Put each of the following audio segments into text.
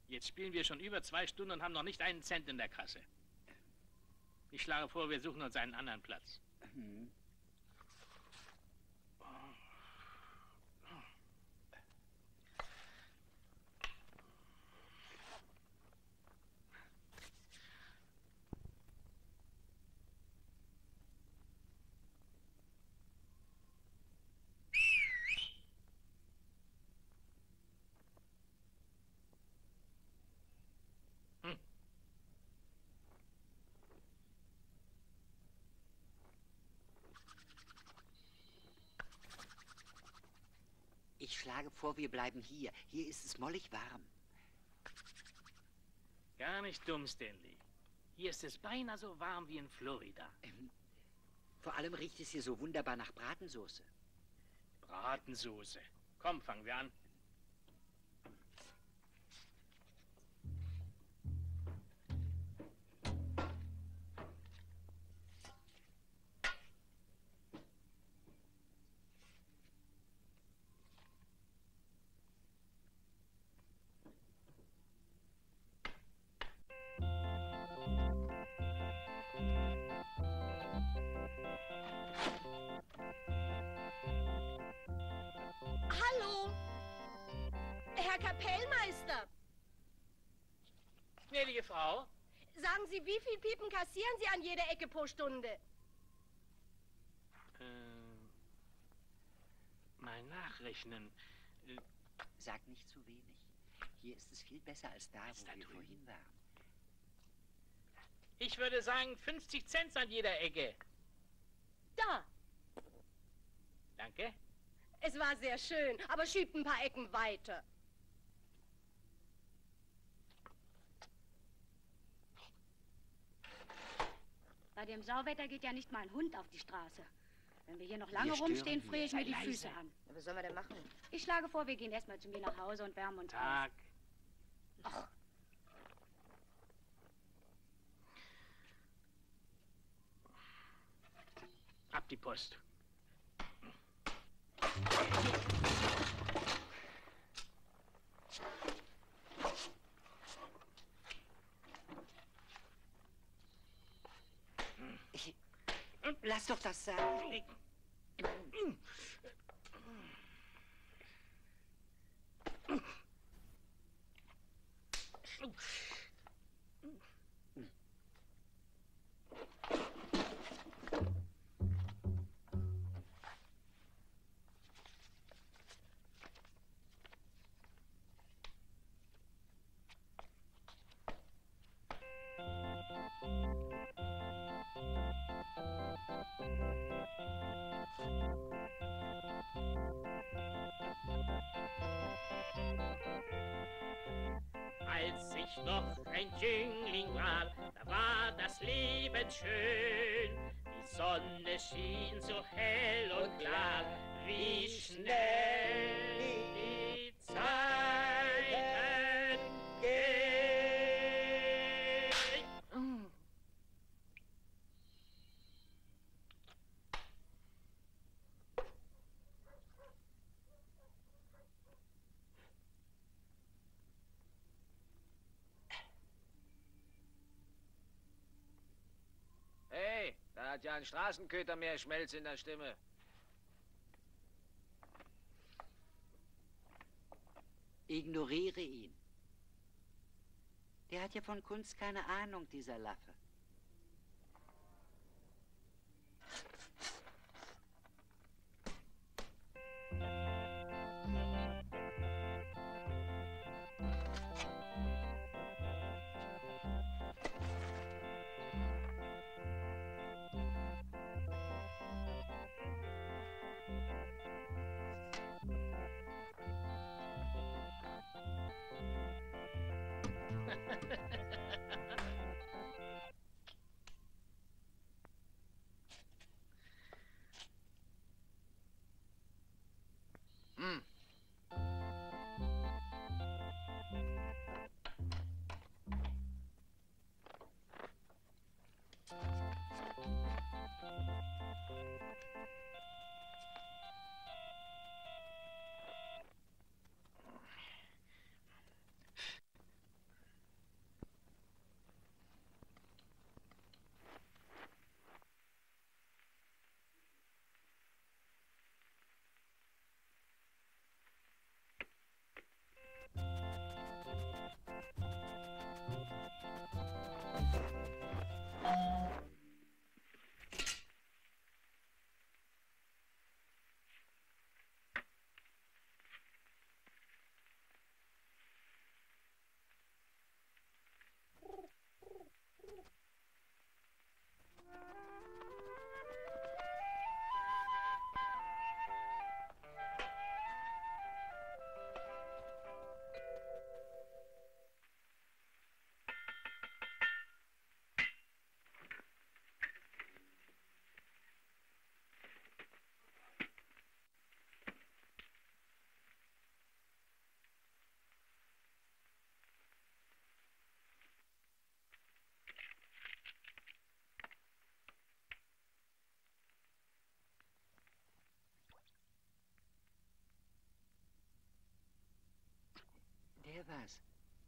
Jetzt spielen wir schon über 2 Stunden und haben noch nicht einen Cent in der Kasse. Ich schlage vor, wir suchen uns einen anderen Platz. Mhm. Ich schlage vor, wir bleiben hier. Hier ist es mollig warm. Gar nicht dumm, Stanley. Hier ist es beinahe so warm wie in Florida. Vor allem riecht es hier so wunderbar nach Bratensoße. Bratensoße. Komm, fangen wir an. Hallo, Herr Kapellmeister. Gnädige Frau. Sagen Sie, wie viel Piepen kassieren Sie an jeder Ecke pro Stunde? Mal nachrechnen. Sag nicht zu wenig. Hier ist es viel besser als da, wo wir vorhin waren. Ich würde sagen 50 Cent an jeder Ecke. Da. Danke. Es war sehr schön, aber schiebt ein paar Ecken weiter. Bei dem Sauwetter geht ja nicht mal ein Hund auf die Straße. Wenn wir hier noch lange rumstehen, friere ich mir die Füße an. Ja, was sollen wir denn machen? Ich schlage vor, wir gehen erstmal zu mir nach Hause und wärmen uns Tag. auf. Ab die Post. Lass doch das sein. Als ich noch ein Jüngling war, da war das Leben schön. Die Sonne schien so hell und klar, wie schnell die Zeiten gehen. Hey, da hat ja ein Straßenköter mehr Schmelz in der Stimme. Ignoriere ihn. Der hat ja von Kunst keine Ahnung, dieser Laffe. Wer war's?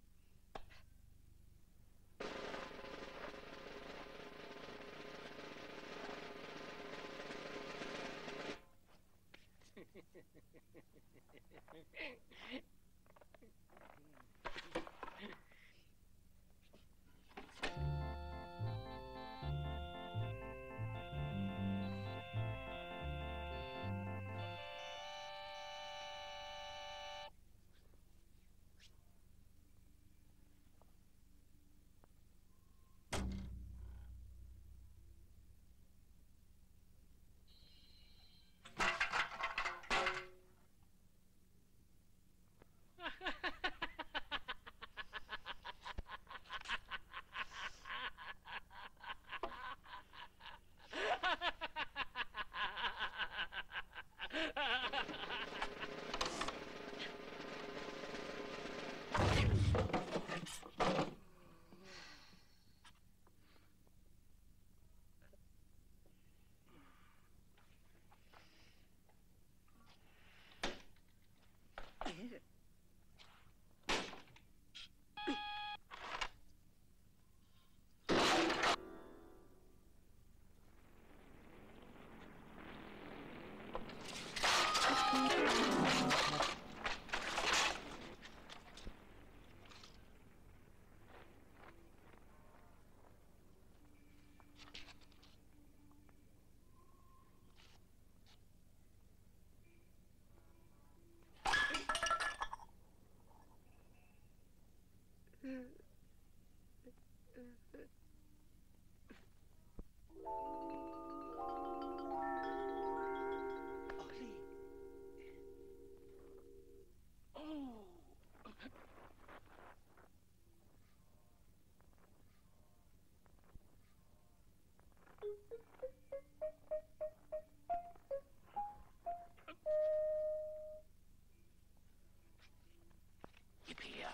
Gib her.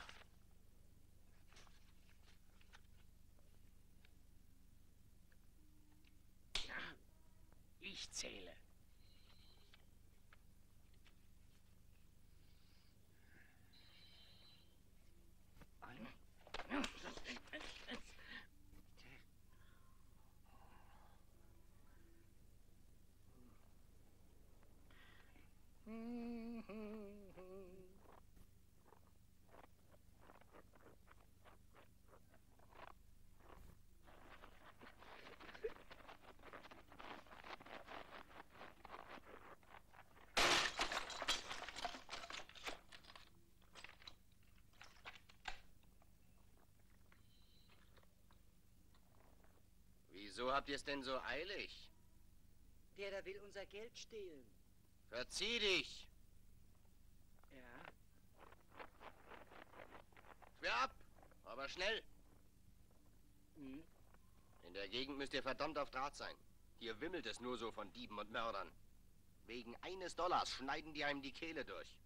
Ich zähle. Wieso habt ihr es denn so eilig? Der da will unser Geld stehlen. Verzieh dich! Ja. Schwer ab, aber schnell. Hm. In der Gegend müsst ihr verdammt auf Draht sein. Hier wimmelt es nur so von Dieben und Mördern. Wegen $1 schneiden die einem die Kehle durch.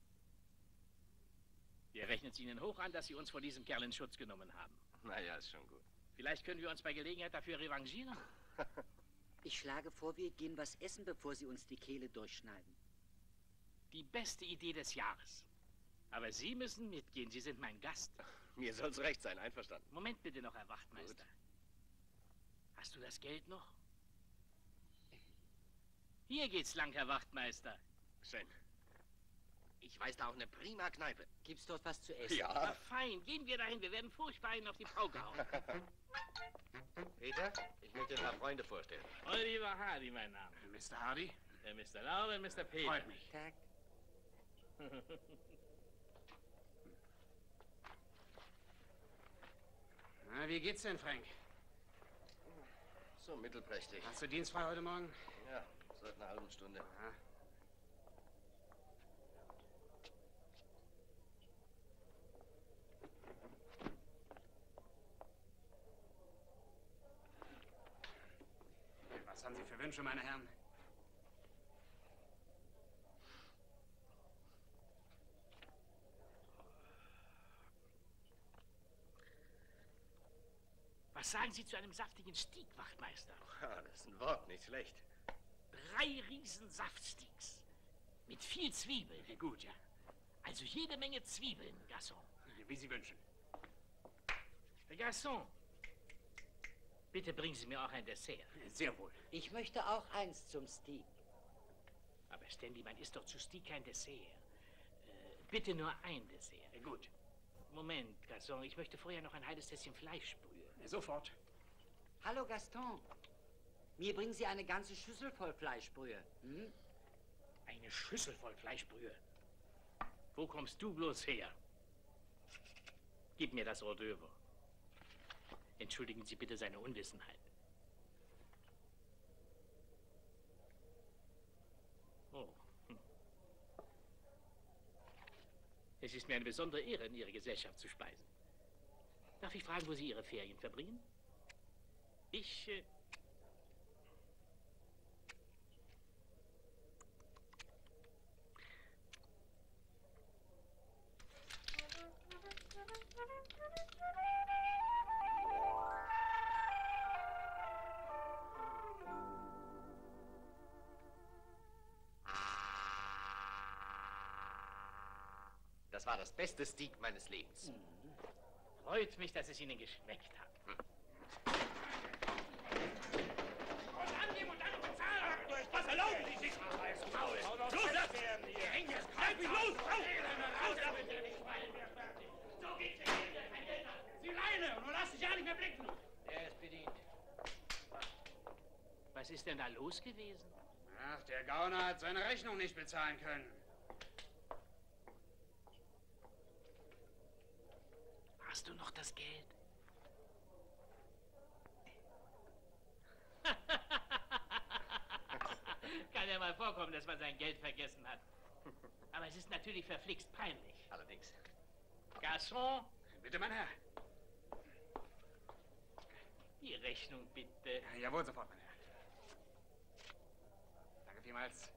Wir rechnen es Ihnen hoch an, dass Sie uns vor diesem Kerl in Schutz genommen haben. Naja, ist schon gut. Vielleicht können wir uns bei Gelegenheit dafür revanchieren. Ich schlage vor, wir gehen was essen, bevor sie uns die Kehle durchschneiden. Die beste Idee des Jahres. Aber Sie müssen mitgehen, Sie sind mein Gast. Mir soll's recht sein, einverstanden. Moment bitte noch, Herr Wachtmeister. Hast du das Geld noch? Hier geht's lang, Herr Wachtmeister. Schön. Ich weiß da auch eine prima Kneipe. Gibt's dort was zu essen? Na Ja. fein, gehen wir dahin. Wir werden furchtbar einen auf die Pauke hauen. Peter, ich möchte dir ein paar Freunde vorstellen. Oliver Hardy, mein Name. Mr. Hardy? Mr. Laube und Mr. Peter. Freut mich. Tag. Na, wie geht's denn, Frank? So mittelprächtig. Hast du dienstfrei heute Morgen? Ja, seit einer halben Stunde. Aha. Was haben Sie für Wünsche, meine Herren? Was sagen Sie zu einem saftigen Stieg, Wachtmeister? Ja, das ist ein Wort, nicht schlecht. 3 riesen Saftsteaks. Mit viel Zwiebeln. Gut, ja. Also jede Menge Zwiebeln, Gasson. Wie Sie wünschen. Garçon, bitte bringen Sie mir auch ein Dessert. Sehr wohl. Ich möchte auch eins zum Steak. Aber Stanley, man isst doch zu Steak kein Dessert. Bitte nur ein Dessert. Gut. Moment, Garçon, ich möchte vorher noch ein heiles Tässchen Fleischbrühe. Sofort. Hallo Gaston. Mir bringen Sie eine ganze Schüssel voll Fleischbrühe. Hm? Eine Schüssel voll Fleischbrühe. Wo kommst du bloß her? Gib mir das Hors d'oeuvre. Entschuldigen Sie bitte seine Unwissenheit. Oh. Es ist mir eine besondere Ehre, in Ihre Gesellschaft zu speisen. Darf ich fragen, wo Sie Ihre Ferien verbringen? Das war das beste Steak meines Lebens. Freut mich, dass es Ihnen geschmeckt hat. Was erlauben Sie sich? Los, das! Halt mich los! So geht's nicht. Sie Leine! Und lass dich ja nicht mehr blicken! Er ist bedient. Was ist denn da los gewesen? Ach, der Gauner hat seine Rechnung nicht bezahlen können. Hast du noch das Geld? Kann ja mal vorkommen, dass man sein Geld vergessen hat. Aber es ist natürlich verflixt peinlich. Allerdings. Garçon, Bitte, mein Herr. die Rechnung bitte. Jawohl, sofort, mein Herr. Danke vielmals.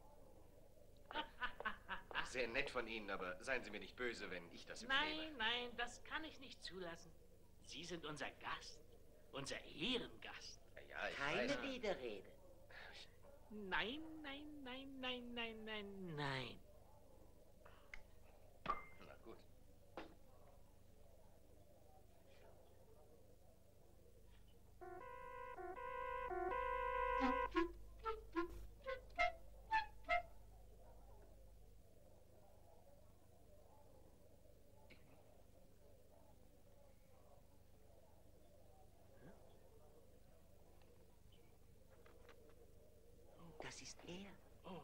Sehr nett von Ihnen, aber seien Sie mir nicht böse, wenn ich das übernehme. Nein, das kann ich nicht zulassen. Sie sind unser Gast, unser Ehrengast. Ja, ich Keine weiß. Widerrede. Nein. Na gut. Das ist er. Oh.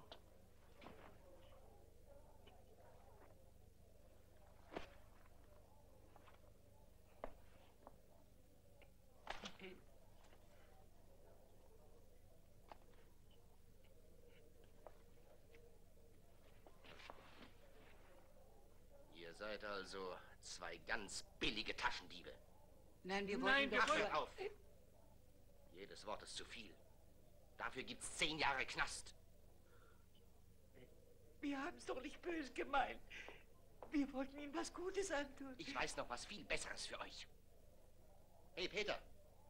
Ihr seid also zwei ganz billige Taschendiebe. Nein, wir Nein, wollten wir doch wollen- nur- Hört auf! Jedes Wort ist zu viel. Dafür gibt's 10 Jahre Knast. Wir haben es doch nicht böse gemeint. Wir wollten Ihnen was Gutes antun. Ich weiß noch was viel Besseres für euch. Hey, Peter,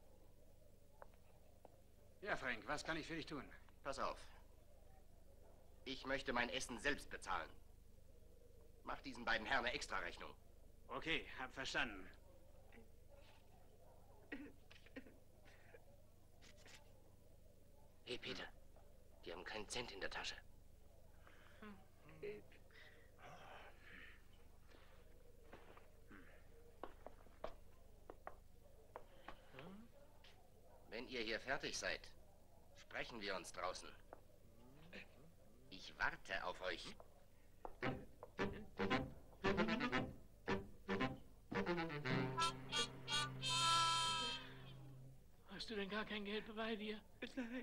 Ja, Frank, was kann ich für dich tun? pass auf. Ich möchte mein Essen selbst bezahlen. Mach diesen beiden Herren eine Extrarechnung. Okay, hab verstanden. Hey, Peter, die haben keinen Cent in der Tasche. Wenn ihr hier fertig seid, sprechen wir uns draußen. Ich warte auf euch. Hast du denn gar kein Geld bei dir? Nein.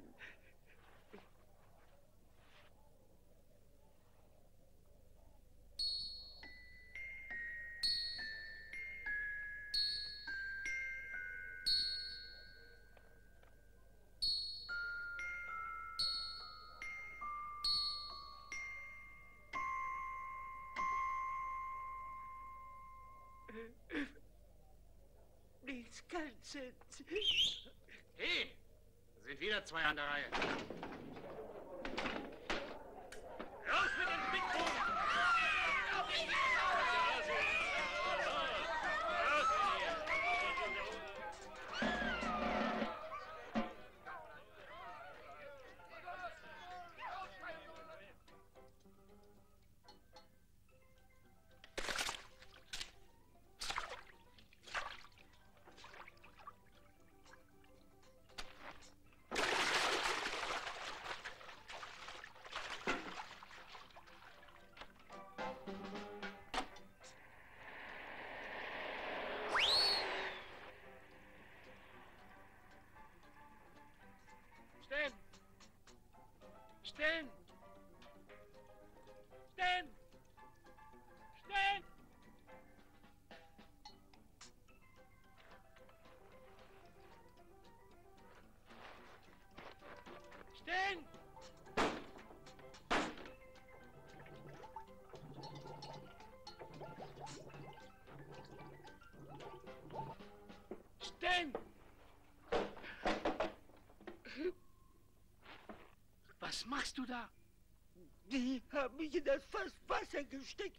Nichts Ganzes. Hey, da sind wieder zwei an der Reihe. Raus mit den Spitzbuben! Sten! Was machst du da? Die haben mich in das Fass Wasser gesteckt.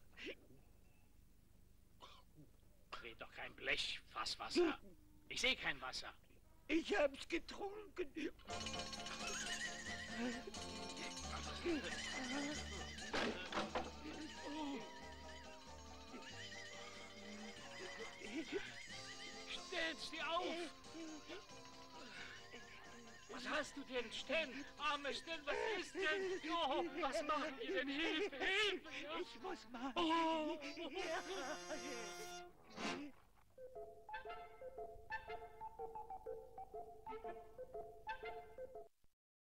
Dreht doch kein Blech, Fasswasser. Ich sehe kein Wasser. Ich hab's getrunken. Sten, steh auf! Was hast du denn, Sten? Arme Sten, was ist denn? Oh, was machen wir denn? Hilfe, Hilfe! Ich muss mal. Oh. Ja.